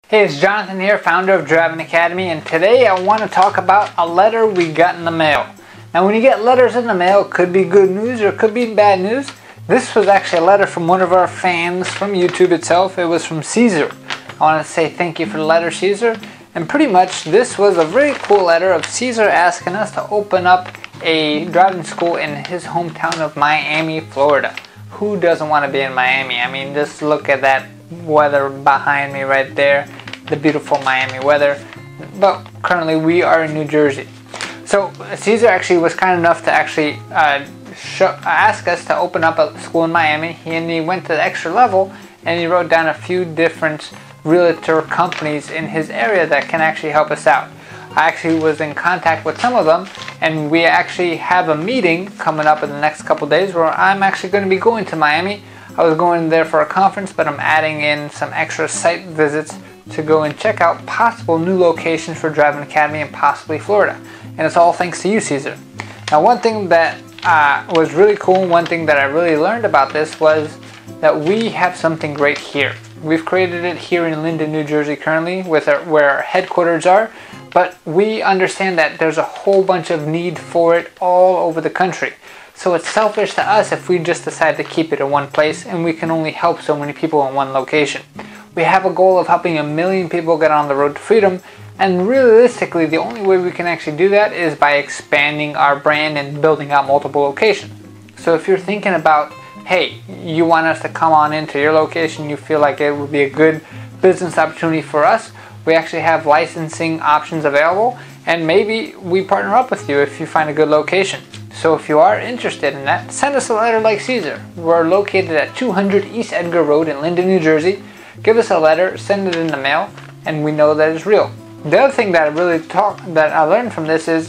Hey, it's Jonathan here, founder of Driving Academy, and today I want to talk about a letter we got in the mail. Now, when you get letters in the mail, it could be good news or it could be bad news. This was actually a letter from one of our fans from YouTube itself. It was from Cesar. I want to say thank you for the letter, Cesar. And pretty much this was a very cool letter of Cesar asking us to open up a driving school in his hometown of Miami, Florida. Who doesn't want to be in Miami? I mean, just look at that weather behind me right there, the beautiful Miami weather. But currently we are in New Jersey. So Cesar actually was kind enough to actually ask us to open up a school in Miami. He went to the extra level and he wrote down a few different realtor companies in his area that can actually help us out. I actually was in contact with some of them, and we actually have a meeting coming up in the next couple days where I'm actually going to be going to Miami. I was going there for a conference, but I'm adding in some extra site visits to go and check out possible new locations for Driving Academy and possibly Florida. And it's all thanks to you, Cesar. Now, one thing that was really cool, one thing that I really learned about this was that we have something great here. We've created it here in Linden, New Jersey currently, where our headquarters are, but we understand that there's a whole bunch of need for it all over the country. So it's selfish to us if we just decide to keep it in one place and we can only help so many people in one location. We have a goal of helping 1 million people get on the road to freedom, and realistically the only way we can actually do that is by expanding our brand and building out multiple locations. So if you're thinking about, hey, you want us to come on into your location, you feel like it would be a good business opportunity for us, we actually have licensing options available, and maybe we partner up with you if you find a good location. So if you are interested in that, send us a letter like Cesar. We're located at 200 East Edgar Road in Linden, New Jersey. Give us a letter, send it in the mail, and we know that it's real. The other thing that I learned from this is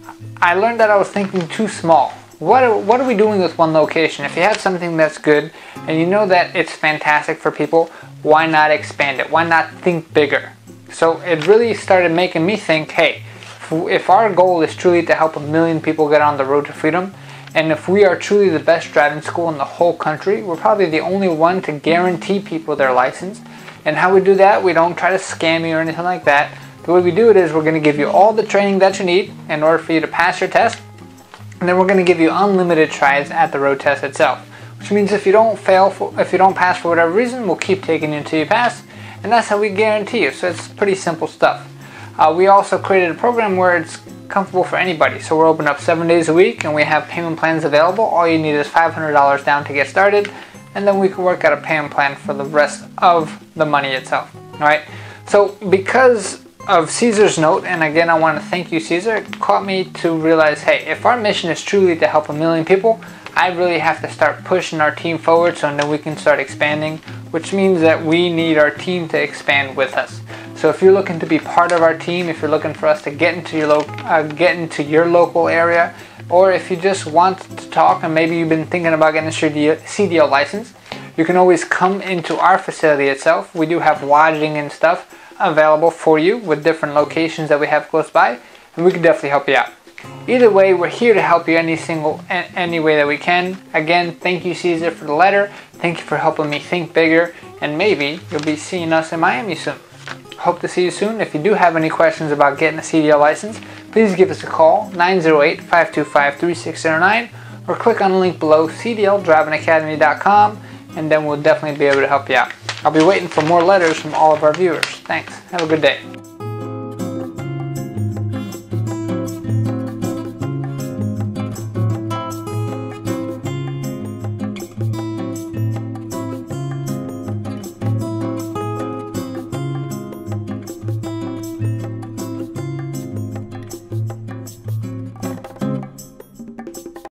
I learned that I was thinking too small. What are we doing with one location? If you have something that's good and you know that it's fantastic for people, why not expand it? Why not think bigger? So it really started making me think, hey, if our goal is truly to help 1 million people get on the road to freedom, and if we are truly the best driving school in the whole country, we're probably the only one to guarantee people their license. And how we do that, we don't try to scam you or anything like that. The way we do it is we're going to give you all the training that you need in order for you to pass your test. And then we're going to give you unlimited tries at the road test itself, which means if you don't pass for whatever reason, we'll keep taking you until you pass, and that's how we guarantee you. So it's pretty simple stuff. We also created a program where it's comfortable for anybody. So we're open up 7 days a week, and we have payment plans available. All you need is $500 down to get started, and then we can work out a payment plan for the rest of the money itself. All right. So because of Cesar's note, and again I want to thank you, Cesar, it caught me to realize, hey, if our mission is truly to help 1 million people, I really have to start pushing our team forward so then we can start expanding, which means that we need our team to expand with us. So if you're looking to be part of our team, if you're looking for us to get into your local area, or if you just want to talk and maybe you've been thinking about getting a CDL license, you can always come into our facility itself. We do have lodging and stuff available for you with different locations that we have close by, and we can definitely help you out. Either way, we're here to help you any way that we can. Again, thank you, Cesar, for the letter. Thank you for helping me think bigger, and maybe you'll be seeing us in Miami soon. Hope to see you soon. If you do have any questions about getting a CDL license, please give us a call, 908-525-3609, or click on the link below, cdldrivingacademy.com, and then we'll definitely be able to help you out. I'll be waiting for more letters from all of our viewers. Thanks. Have a good day.